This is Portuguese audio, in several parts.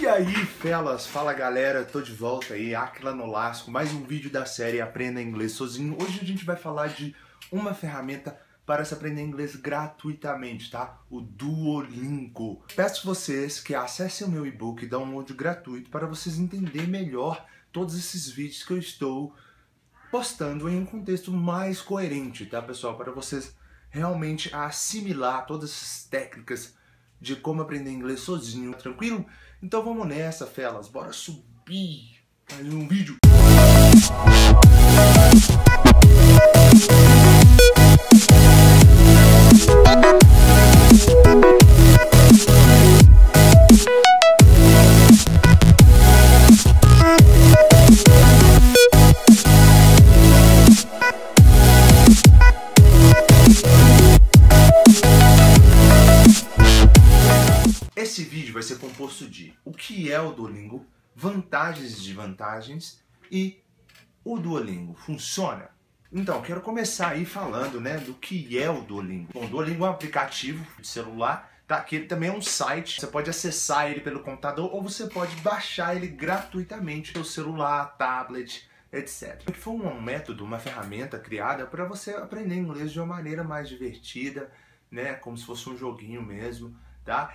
E aí, felas, fala galera, tô de volta aí, Aquila Nolasco, mais um vídeo da série Aprenda Inglês Sozinho. Hoje a gente vai falar de uma ferramenta para se aprender inglês gratuitamente, tá? O Duolingo. Peço vocês que acessem o meu e-book download gratuito para vocês entenderem melhor todos esses vídeos que eu estou postando em um contexto mais coerente, tá, pessoal? Para vocês realmente assimilar todas essas técnicas de como aprender inglês sozinho, tranquilo? Então vamos nessa, felas, bora subir mais um vídeo. Esse vídeo vai ser composto de o que é o Duolingo, vantagens e desvantagens e o Duolingo funciona? Então, quero começar aí falando, né, do que é o Duolingo. Bom, o Duolingo é um aplicativo de celular, tá? Que ele também é um site, você pode acessar ele pelo computador ou você pode baixar ele gratuitamente pelo celular, tablet, etc. Foi um método, uma ferramenta criada para você aprender inglês de uma maneira mais divertida, né, como se fosse um joguinho mesmo. Tá?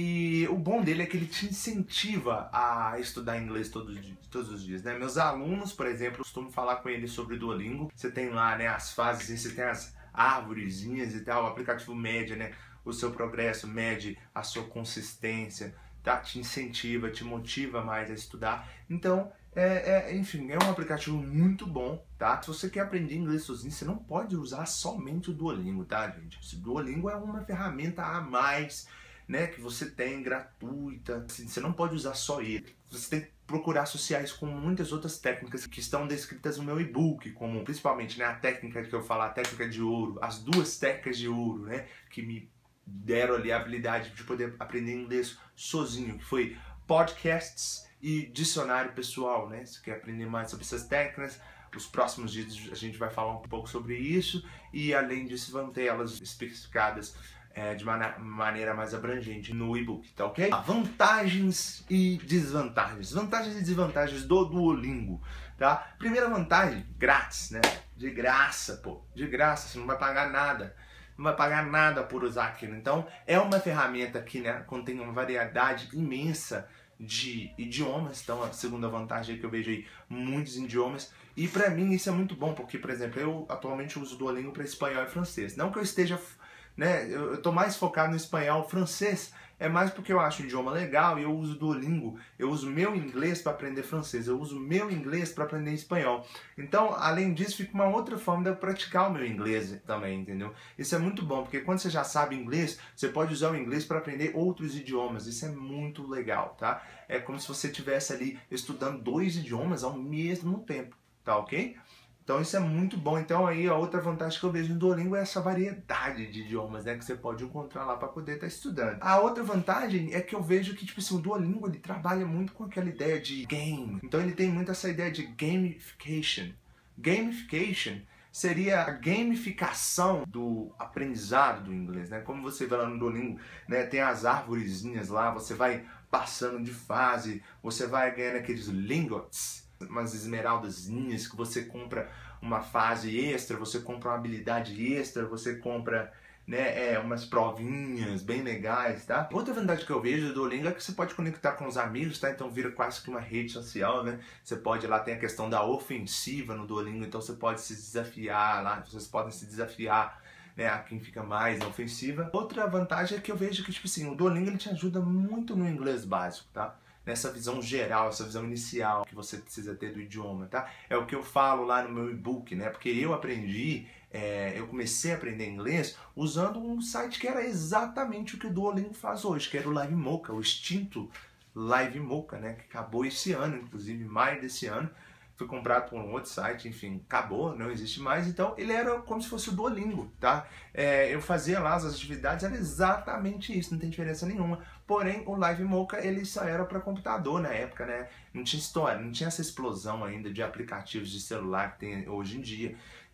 E o bom dele é que ele te incentiva a estudar inglês todos os dias, né? Meus alunos, por exemplo, eu costumo falar com eles sobre o Duolingo. Você tem lá, né, as fases, você tem as árvorezinhas e tal, o aplicativo mede, né, o seu progresso, mede a sua consistência, tá? Te incentiva, te motiva mais a estudar. Então, enfim, é um aplicativo muito bom, tá? Se você quer aprender inglês sozinho, você não pode usar somente o Duolingo, tá, gente? O Duolingo é uma ferramenta a mais, né, que você tem gratuita, você não pode usar só ele. Você tem que procurar associar isso com muitas outras técnicas que estão descritas no meu e-book, como principalmente, né, a técnica que eu falo, a técnica de ouro, as duas técnicas de ouro, né, que me deram ali a habilidade de poder aprender inglês sozinho, que foi podcasts e dicionário pessoal, né? Se quer aprender mais sobre essas técnicas, os próximos dias a gente vai falar um pouco sobre isso e além disso vão ter elas especificadas de maneira mais abrangente no e-book, tá ok? Vantagens e desvantagens. Vantagens e desvantagens do Duolingo, tá? Primeira vantagem, grátis, né? De graça, pô. De graça, você não vai pagar nada. Não vai pagar nada por usar aquilo. Então, é uma ferramenta que, né, contém uma variedade imensa de idiomas. Então, a segunda vantagem é que eu vejo aí muitos idiomas. E pra mim isso é muito bom, porque, por exemplo, eu atualmente uso o Duolingo para espanhol e francês. Não que eu esteja, né, eu tô mais focado no espanhol, francês é mais porque eu acho o idioma legal e eu uso Duolingo, eu uso meu inglês para aprender francês, eu uso meu inglês para aprender espanhol. Então, além disso, fica uma outra forma de eu praticar o meu inglês também, entendeu? Isso é muito bom, porque quando você já sabe inglês, você pode usar o inglês para aprender outros idiomas, isso é muito legal, tá? É como se você estivesse ali estudando dois idiomas ao mesmo tempo, tá ok? Então isso é muito bom. Então aí a outra vantagem que eu vejo no Duolingo é essa variedade de idiomas, né, que você pode encontrar lá para poder estar estudando. A outra vantagem é que eu vejo que, tipo assim, o Duolingo ele trabalha muito com aquela ideia de game. Então ele tem muito essa ideia de gamification. Gamification seria a gamificação do aprendizado do inglês, né? Como você vê lá no Duolingo, né, tem as arvorezinhas lá, você vai passando de fase, você vai ganhando aqueles lingots, umas esmeraldazinhas que você compra uma fase extra, você compra uma habilidade extra, você compra, né, umas provinhas bem legais, tá? Outra vantagem que eu vejo do Duolingo é que você pode conectar com os amigos, tá? Então vira quase que uma rede social, né? Você pode, lá tem a questão da ofensiva no Duolingo, então você pode se desafiar lá, vocês podem se desafiar, né, a quem fica mais na ofensiva. Outra vantagem é que eu vejo que, tipo assim, o Duolingo ele te ajuda muito no inglês básico, tá? Nessa visão geral, essa visão inicial que você precisa ter do idioma, tá? É o que eu falo lá no meu e-book, né? Porque eu aprendi, eu comecei a aprender inglês usando um site que era exatamente o que o Duolingo faz hoje, que era o Live Mocha, o extinto Live Mocha, né? Que acabou esse ano, inclusive em maio desse ano. Foi comprado por um outro site, enfim, acabou, não existe mais. Então ele era como se fosse o Duolingo, tá? Eu fazia lá as atividades, era exatamente isso, não tem diferença nenhuma. Porém, o Live Mocha, ele só era para computador na época, né? Não tinha história, não tinha essa explosão ainda de aplicativos de celular que tem hoje em dia.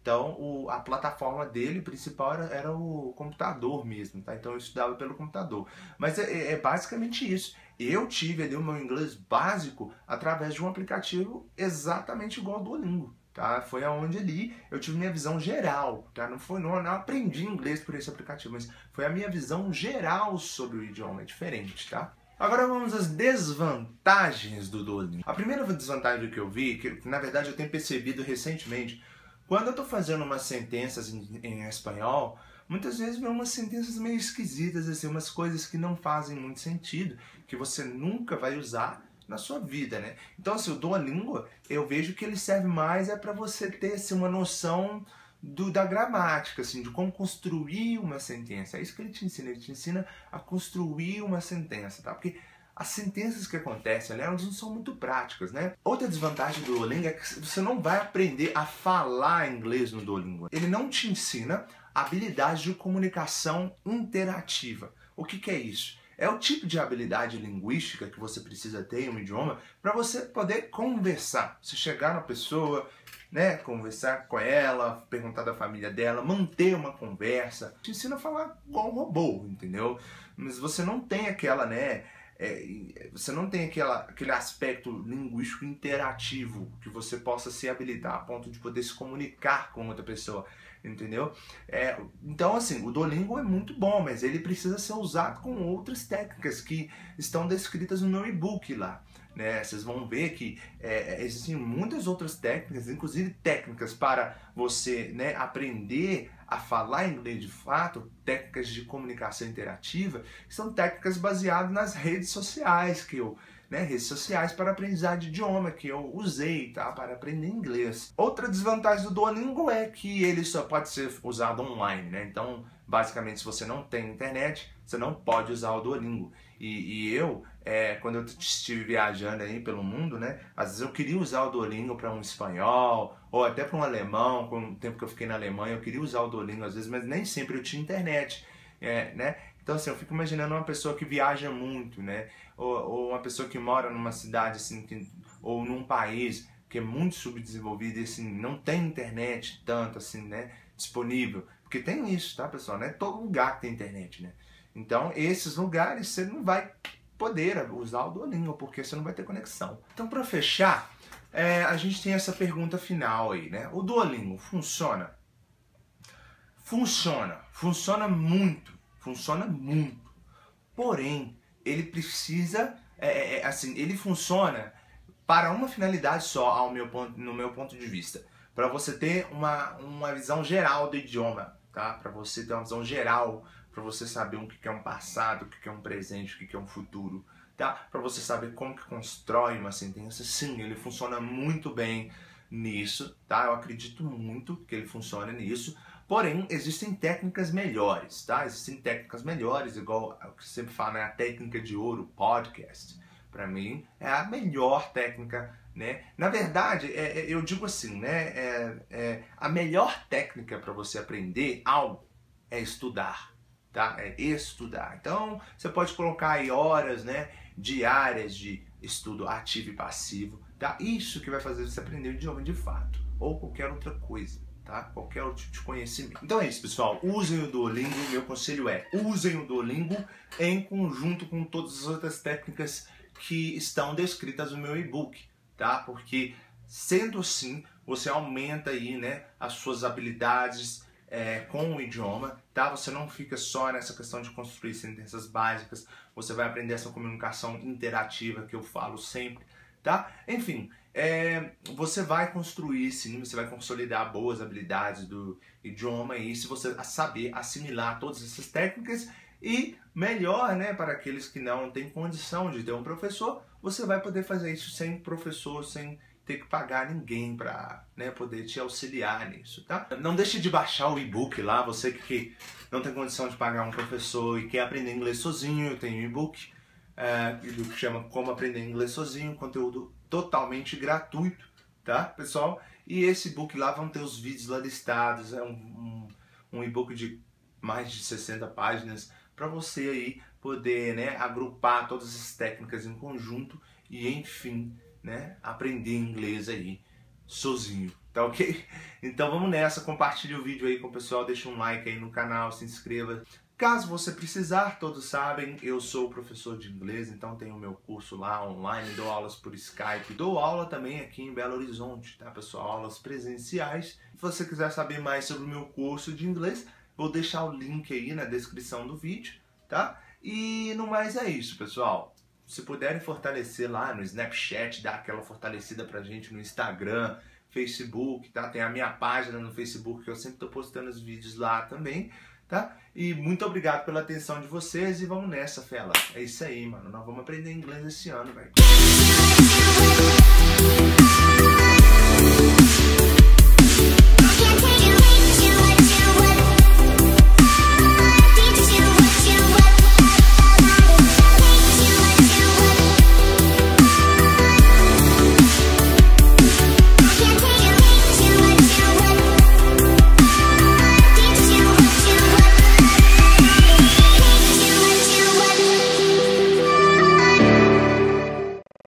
Então a plataforma dele principal era o computador mesmo, tá? Então eu estudava pelo computador. Mas é basicamente isso. Eu tive ali o meu inglês básico através de um aplicativo exatamente igual ao Duolingo. Tá? Foi aonde ali eu tive minha visão geral, tá? Não aprendi inglês por esse aplicativo, mas foi a minha visão geral sobre o idioma, é diferente, tá? Agora vamos às desvantagens do Duolingo. A primeira desvantagem que eu vi, que na verdade eu tenho percebido recentemente, quando eu estou fazendo umas sentenças em espanhol, muitas vezes vem umas sentenças meio esquisitas, assim, umas coisas que não fazem muito sentido, que você nunca vai usar na sua vida, né? Então, assim, o Duolingo, eu vejo que ele serve mais para você ter assim, uma noção da gramática, assim, de como construir uma sentença. É isso que ele te ensina a construir uma sentença, tá? Porque as sentenças que acontecem ali, elas não são muito práticas, né? Outra desvantagem do Duolingo é que você não vai aprender a falar inglês no Duolingo. Ele não te ensina habilidade de comunicação interativa. O que é isso? É o tipo de habilidade linguística que você precisa ter em um idioma para você poder conversar. Você chegar na pessoa, né, conversar com ela, perguntar da família dela, manter uma conversa. Te ensina a falar igual um robô, entendeu? Mas você não tem aquela, né, você não tem aquele aspecto linguístico interativo que você possa se habilitar a ponto de poder se comunicar com outra pessoa, entendeu? Então, assim, o Duolingo é muito bom, mas ele precisa ser usado com outras técnicas que estão descritas no meu e-book lá. Né? Vocês vão ver que existem muitas outras técnicas, inclusive técnicas para você, né, aprender a falar inglês de fato, técnicas de comunicação interativa, que são técnicas baseadas nas redes sociais, redes sociais para aprendizagem de idioma, que eu usei, tá, para aprender inglês. Outra desvantagem do Duolingo é que ele só pode ser usado online, né? Então, basicamente, se você não tem internet, você não pode usar o Duolingo. E eu, quando eu estive viajando aí pelo mundo, né, às vezes eu queria usar o Duolingo para um espanhol, ou até para um alemão, com o tempo que eu fiquei na Alemanha, eu queria usar o Duolingo às vezes, mas nem sempre eu tinha internet, né? Então, assim, eu fico imaginando uma pessoa que viaja muito, né? Ou uma pessoa que mora numa cidade, assim, ou num país que é muito subdesenvolvido e, assim, não tem internet tanto, assim, né, disponível. Porque tem isso, tá, pessoal? Não é todo lugar que tem internet, né? Então, esses lugares você não vai poder usar o Duolingo, porque você não vai ter conexão. Então, para fechar, a gente tem essa pergunta final aí, né? O Duolingo funciona? Funciona muito. Porém, ele precisa, assim, ele funciona para uma finalidade só, no meu ponto de vista. Para você ter uma visão geral do idioma, tá? Para você ter uma visão geral, para você saber o que é um passado, o que é um presente, o que é um futuro, tá? Para você saber como que constrói uma sentença. Sim, ele funciona muito bem nisso, tá? Eu acredito muito que ele funcione nisso. Porém, existem técnicas melhores, tá? Existem técnicas melhores, igual o que sempre fala, né? A técnica de ouro, podcast. Para mim, é a melhor técnica, né? Na verdade, eu digo assim, né? A melhor técnica para você aprender algo é estudar, tá? É estudar. Então, você pode colocar aí horas, né, diárias de estudo ativo e passivo, tá? Isso que vai fazer você aprender o idioma de fato, ou qualquer outra coisa, tá? Qualquer outro tipo de conhecimento. Então é isso, pessoal. Usem o Duolingo. Meu conselho é: usem o Duolingo em conjunto com todas as outras técnicas que estão descritas no meu e-book, tá? Porque sendo assim, você aumenta aí, né, as suas habilidades com o idioma, tá? Você não fica só nessa questão de construir sentenças básicas, você vai aprender essa comunicação interativa que eu falo sempre, tá? Enfim, você vai construir, sim, você vai consolidar boas habilidades do idioma e se você saber assimilar todas essas técnicas e melhor, né, para aqueles que não têm condição de ter um professor, você vai poder fazer isso sem professor, sem ter que pagar ninguém para, né, poder te auxiliar nisso, tá? Não deixe de baixar o e-book lá, você que não tem condição de pagar um professor e quer aprender inglês sozinho, eu tenho um e-book que chama Como Aprender Inglês Sozinho, conteúdo totalmente gratuito, tá, pessoal? E esse e-book lá vão ter os vídeos lá listados, é um e-book de mais de 60 páginas para você aí poder, né, agrupar todas as técnicas em conjunto e, enfim, né, aprender inglês aí sozinho, tá ok? Então vamos nessa, compartilhe o vídeo aí com o pessoal, deixa um like aí no canal, se inscreva. Caso você precisar, todos sabem, eu sou professor de inglês, então tenho o meu curso lá online, dou aulas por Skype, dou aula também aqui em Belo Horizonte, tá pessoal? Aulas presenciais. Se você quiser saber mais sobre o meu curso de inglês, vou deixar o link aí na descrição do vídeo, tá? E no mais é isso, pessoal. Se puderem fortalecer lá no Snapchat, dar aquela fortalecida pra gente no Instagram, Facebook, tá? Tem a minha página no Facebook que eu sempre tô postando os vídeos lá também, tá? E muito obrigado pela atenção de vocês e vamos nessa, fela. É isso aí, mano. Nós vamos aprender inglês esse ano, velho.